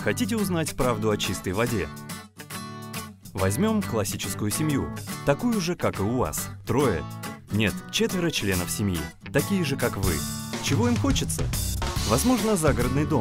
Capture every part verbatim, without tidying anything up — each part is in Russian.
Хотите узнать правду о чистой воде? Возьмем классическую семью, такую же, как и у вас. Трое, нет, четверо членов семьи, такие же, как вы. Чего им хочется? Возможно, загородный дом.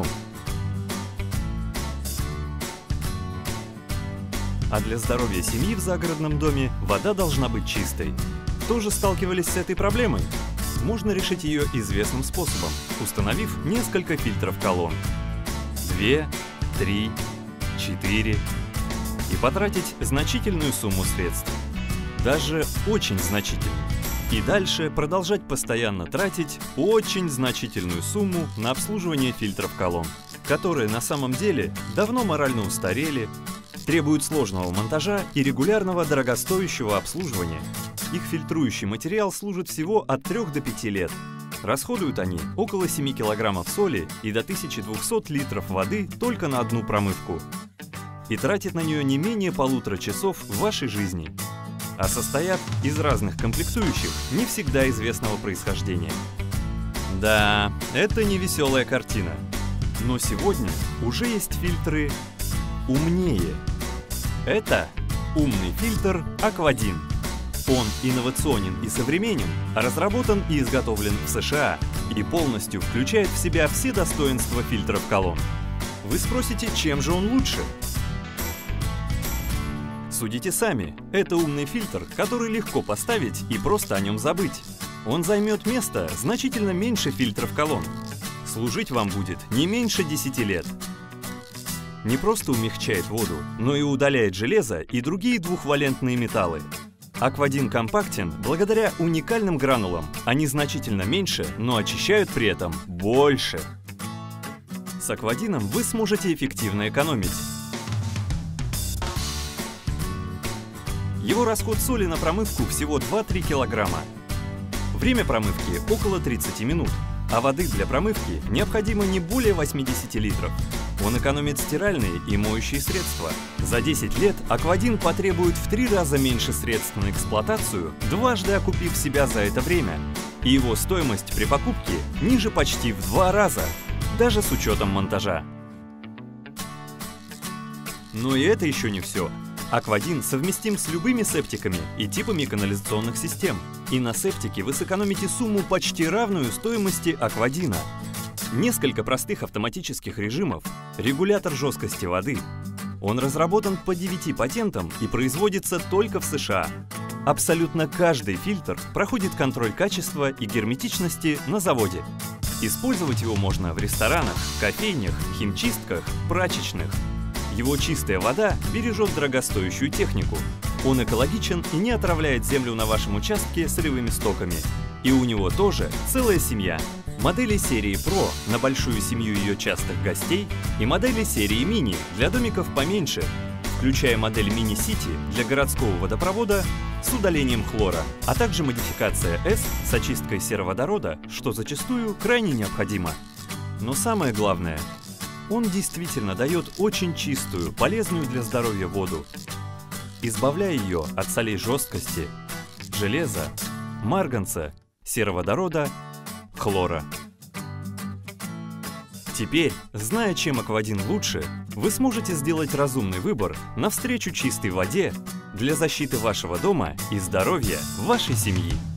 А для здоровья семьи в загородном доме вода должна быть чистой. Тоже сталкивались с этой проблемой? Можно решить ее известным способом, установив несколько фильтров колонн. Две, три, четыре. И потратить значительную сумму средств. Даже очень значительную. И дальше продолжать постоянно тратить очень значительную сумму на обслуживание фильтров колонн, которые на самом деле давно морально устарели, требуют сложного монтажа и регулярного дорогостоящего обслуживания. Их фильтрующий материал служит всего от трёх до пяти лет. Расходуют они около семи килограммов соли и до тысячи двухсот литров воды только на одну промывку. И тратит на нее не менее полутора часов в вашей жизни. А состоят из разных комплектующих, не всегда известного происхождения. Да, это не веселая картина. Но сегодня уже есть фильтры умнее. Это умный фильтр Аквадин. Он инновационен и современен, разработан и изготовлен в США и полностью включает в себя все достоинства фильтров колонн. Вы спросите, чем же он лучше? Судите сами, это умный фильтр, который легко поставить и просто о нем забыть. Он займет место значительно меньше фильтров колонн. Служить вам будет не меньше десяти лет. Не просто умягчает воду, но и удаляет железо и другие двухвалентные металлы. Аквадин компактен благодаря уникальным гранулам. Они значительно меньше, но очищают при этом больше. С Аквадином вы сможете эффективно экономить. Его расход соли на промывку всего два-три килограмма. Время промывки около тридцати минут, а воды для промывки необходимо не более восьмидесяти литров. Он экономит стиральные и моющие средства. За десять лет Аквадин потребует в три раза меньше средств на эксплуатацию, дважды окупив себя за это время. И его стоимость при покупке ниже почти в два раза, даже с учетом монтажа. Но и это еще не все. Аквадин совместим с любыми септиками и типами канализационных систем. И на септике вы сэкономите сумму почти равную стоимости Аквадина. Несколько простых автоматических режимов, регулятор жесткости воды. Он разработан по девяти патентам и производится только в США. Абсолютно каждый фильтр проходит контроль качества и герметичности на заводе. Использовать его можно в ресторанах, кофейнях, химчистках, прачечных. Его чистая вода бережет дорогостоящую технику. Он экологичен и не отравляет землю на вашем участке сырьевыми стоками. И у него тоже целая семья. Модели серии Pro на большую семью ее частых гостей и модели серии Mini для домиков поменьше, включая модель Mini City для городского водопровода с удалением хлора, а также модификация S с очисткой сероводорода, что зачастую крайне необходимо. Но самое главное, он действительно дает очень чистую, полезную для здоровья воду, избавляя ее от солей жесткости, железа, марганца, сероводорода, хлора. Теперь, зная, чем Аквадин лучше, вы сможете сделать разумный выбор навстречу чистой воде для защиты вашего дома и здоровья вашей семьи.